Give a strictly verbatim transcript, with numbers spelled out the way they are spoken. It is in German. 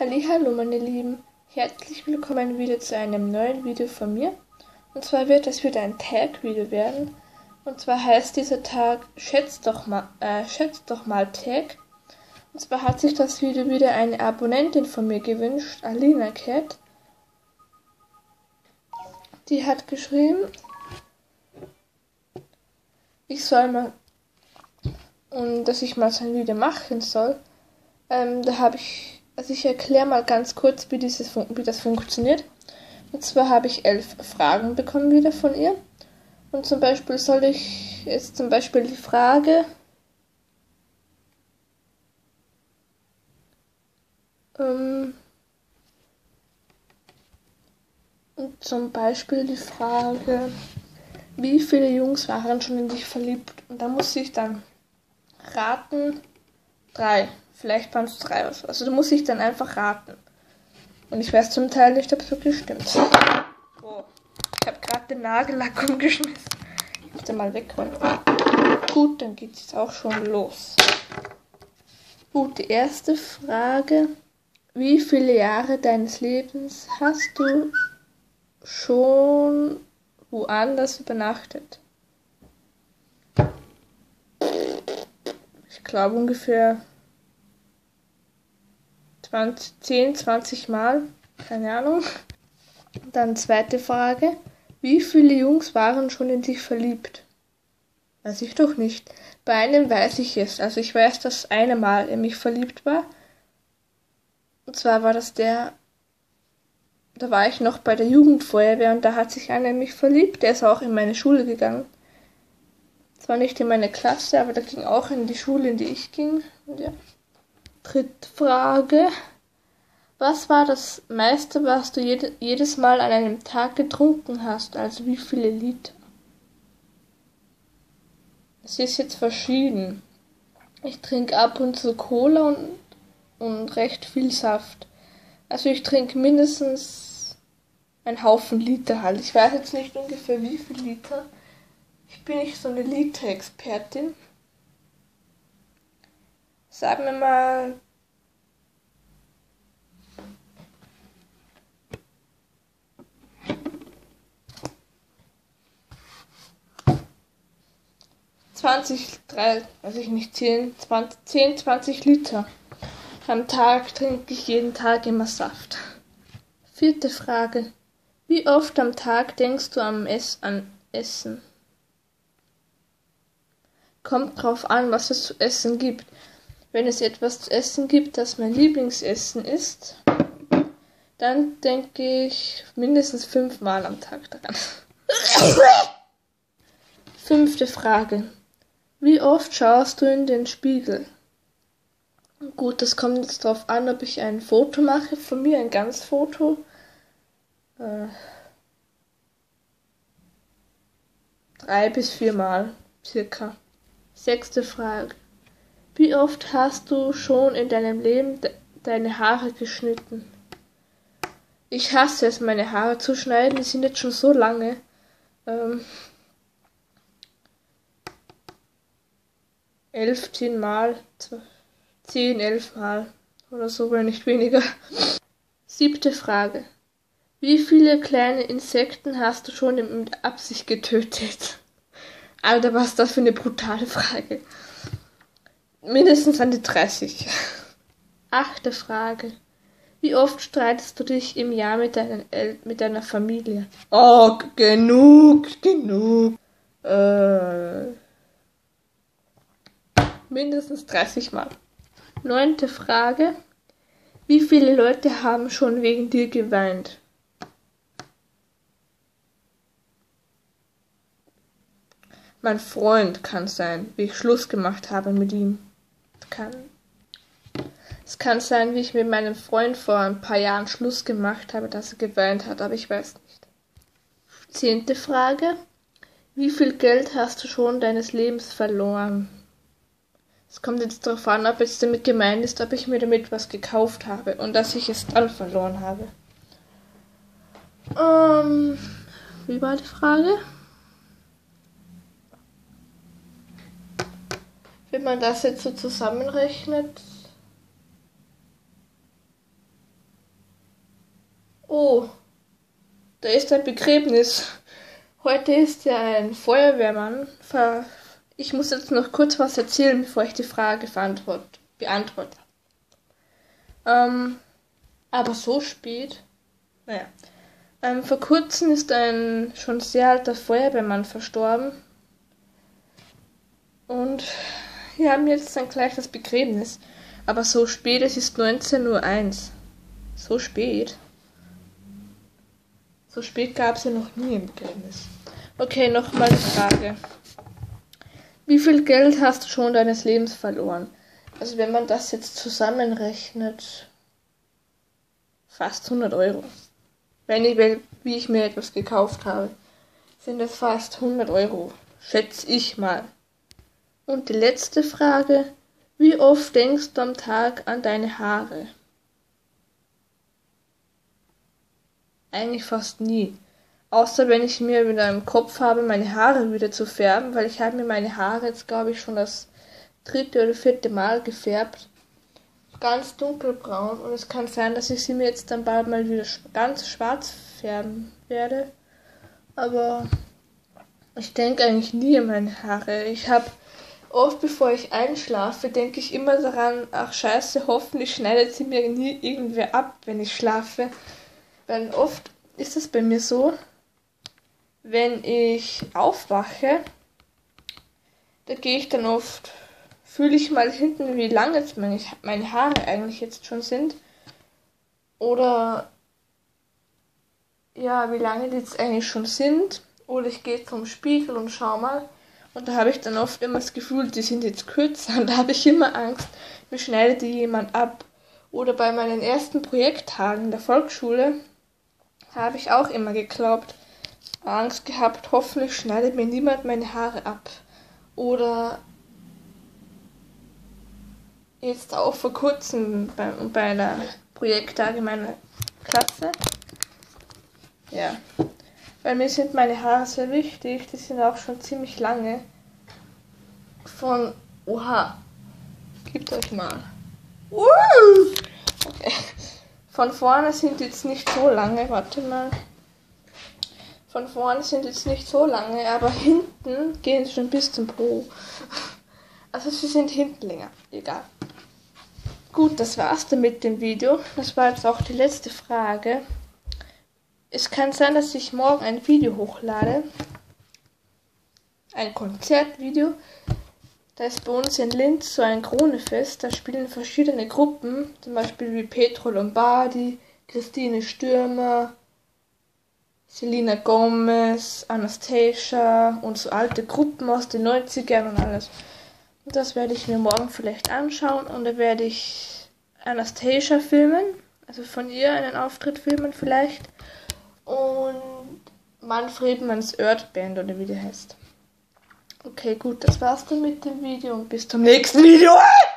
Hallihallo meine Lieben, herzlich willkommen wieder zu einem neuen Video von mir. Und zwar wird es wieder ein Tag-Video werden. Und zwar heißt dieser Tag Schätz doch mal, äh, Schätz doch mal Tag. Und zwar hat sich das Video wieder eine Abonnentin von mir gewünscht, Alina Cat. Die hat geschrieben, ich soll mal, und dass ich mal so ein Video machen soll. Ähm, da habe ich, also ich erkläre mal ganz kurz, wie, dieses, wie das funktioniert. Und zwar habe ich elf Fragen bekommen wieder von ihr. Und zum Beispiel soll ich jetzt zum Beispiel die Frage, ähm, und zum Beispiel die Frage, wie viele Jungs waren schon in dich verliebt? Und da muss ich dann raten, drei. Vielleicht waren es drei oder so. Also da muss ich dann einfach raten. Und ich weiß zum Teil nicht, ob es wirklich stimmt. Oh, ich habe gerade den Nagellack umgeschmissen. Ich muss den mal wegräumen. Gut, dann geht es auch schon los. Gut, die erste Frage. Wie viele Jahre deines Lebens hast du schon woanders übernachtet? Ich glaube ungefähr zwanzig, zehn, zwanzig Mal. Keine Ahnung. Dann zweite Frage. Wie viele Jungs waren schon in dich verliebt? Weiß ich doch nicht. Bei einem weiß ich es. Also ich weiß, dass eine Mal in mich verliebt war. Und zwar war das der, da war ich noch bei der Jugendfeuerwehr und da hat sich einer in mich verliebt. Der ist auch in meine Schule gegangen. Zwar nicht in meine Klasse, aber der ging auch in die Schule, in die ich ging. Und ja. Dritte Frage. Was war das meiste, was du jede, jedes Mal an einem Tag getrunken hast? Also wie viele Liter? Es ist jetzt verschieden. Ich trinke ab und zu Cola und, und recht viel Saft. Also ich trinke mindestens einen Haufen Liter halt. Ich weiß jetzt nicht ungefähr wie viel Liter. Ich bin nicht so eine Liter-Expertin. Sagen wir mal zwanzig, drei, weiß ich nicht, zehn, zwanzig, zehn, zwanzig Liter. Am Tag trinke ich jeden Tag immer Saft. Vierte Frage. Wie oft am Tag denkst du am Ess an Essen? Kommt drauf an, was es zu essen gibt. Wenn es etwas zu essen gibt, das mein Lieblingsessen ist, dann denke ich mindestens fünfmal am Tag daran. Fünfte Frage. Wie oft schaust du in den Spiegel? Gut, das kommt jetzt darauf an, ob ich ein Foto mache von mir, ein Ganzfoto. Äh, drei bis viermal circa. Sechste Frage. Wie oft hast du schon in deinem Leben de- deine Haare geschnitten? Ich hasse es, meine Haare zu schneiden, die sind jetzt schon so lange. Ähm, elf, zehn Mal, zehn, elf Mal oder so, wenn nicht weniger. Siebte Frage. Wie viele kleine Insekten hast du schon mit Absicht getötet? Alter, was ist das für eine brutale Frage? Mindestens an die dreißig. Achte Frage. Wie oft streitest du dich im Jahr mit, deinen El- mit deiner Familie? Oh, g- genug, genug. Äh, mindestens dreißig Mal. Neunte Frage. Wie viele Leute haben schon wegen dir geweint? Mein Freund kann sein, wie ich Schluss gemacht habe mit ihm. Kann. Es kann sein, wie ich mit meinem Freund vor ein paar Jahren Schluss gemacht habe, dass er geweint hat, aber ich weiß nicht. Zehnte Frage. Wie viel Geld hast du schon deines Lebens verloren? Es kommt jetzt darauf an, ob jetzt damit gemeint ist, ob ich mir damit was gekauft habe und dass ich es dann verloren habe. Ähm, wie war die Frage? Wenn man das jetzt so zusammenrechnet, Oh, da ist ein Begräbnis. Heute ist ja ein Feuerwehrmann. Ver ich muss jetzt noch kurz was erzählen, bevor ich die Frage beantworte. Ähm, aber so spät? Naja. Ähm, vor kurzem ist ein schon sehr alter Feuerwehrmann verstorben. Und wir haben jetzt dann gleich das Begräbnis. Aber so spät, es ist neunzehn Uhr eins. So spät? So spät gab es ja noch nie im Begräbnis. Okay, nochmal die Frage. Wie viel Geld hast du schon deines Lebens verloren? Also wenn man das jetzt zusammenrechnet, fast hundert Euro. Wenn ich, wie ich mir etwas gekauft habe, sind es fast hundert Euro. Schätze ich mal. Und die letzte Frage. Wie oft denkst du am Tag an deine Haare? Eigentlich fast nie. Außer wenn ich mir wieder im Kopf habe, meine Haare wieder zu färben, weil ich habe mir meine Haare jetzt, glaube ich, schon das dritte oder vierte Mal gefärbt. Ganz dunkelbraun und es kann sein, dass ich sie mir jetzt dann bald mal wieder ganz schwarz färben werde. Aber ich denke eigentlich nie an meine Haare. Ich habe oft, bevor ich einschlafe, denke ich immer daran, ach scheiße, hoffentlich schneidet sie mir nie irgendwer ab, wenn ich schlafe. Weil oft ist es bei mir so, wenn ich aufwache, da gehe ich dann oft, fühle ich mal hinten, wie lang jetzt meine, meine Haare eigentlich jetzt schon sind. Oder ja, wie lange die jetzt eigentlich schon sind. Oder ich gehe zum Spiegel und schau mal. Und da habe ich dann oft immer das Gefühl, die sind jetzt kürzer. Und da habe ich immer Angst, mir schneidet die jemand ab. Oder bei meinen ersten Projekttagen der Volksschule habe ich auch immer geglaubt, Angst gehabt, hoffentlich schneidet mir niemand meine Haare ab. Oder jetzt auch vor kurzem bei, bei einer Projekttage meiner Klasse. Ja, weil mir sind meine Haare sehr wichtig, die sind auch schon ziemlich lange. Von, oha, gebt euch mal. Uh! Okay. Von vorne sind jetzt nicht so lange, warte mal. Von vorne sind jetzt nicht so lange, aber hinten gehen sie schon bis zum Po. Also sie sind hinten länger, egal. Gut, das war's dann mit dem Video. Das war jetzt auch die letzte Frage. Es kann sein, dass ich morgen ein Video hochlade. Ein Konzertvideo. Da ist bei uns in Linz so ein Kronefest. Da spielen verschiedene Gruppen. Zum Beispiel wie Pietro Lombardi, Christine Stürmer, Selena Gomez, Anastasia und so alte Gruppen aus den neunzigern und alles. Und das werde ich mir morgen vielleicht anschauen und da werde ich Anastasia filmen, also von ihr einen Auftritt filmen vielleicht. Und Manfred Manns Earth Band oder wie der heißt. Okay, gut, das war's dann mit dem Video und bis zum nächsten Video.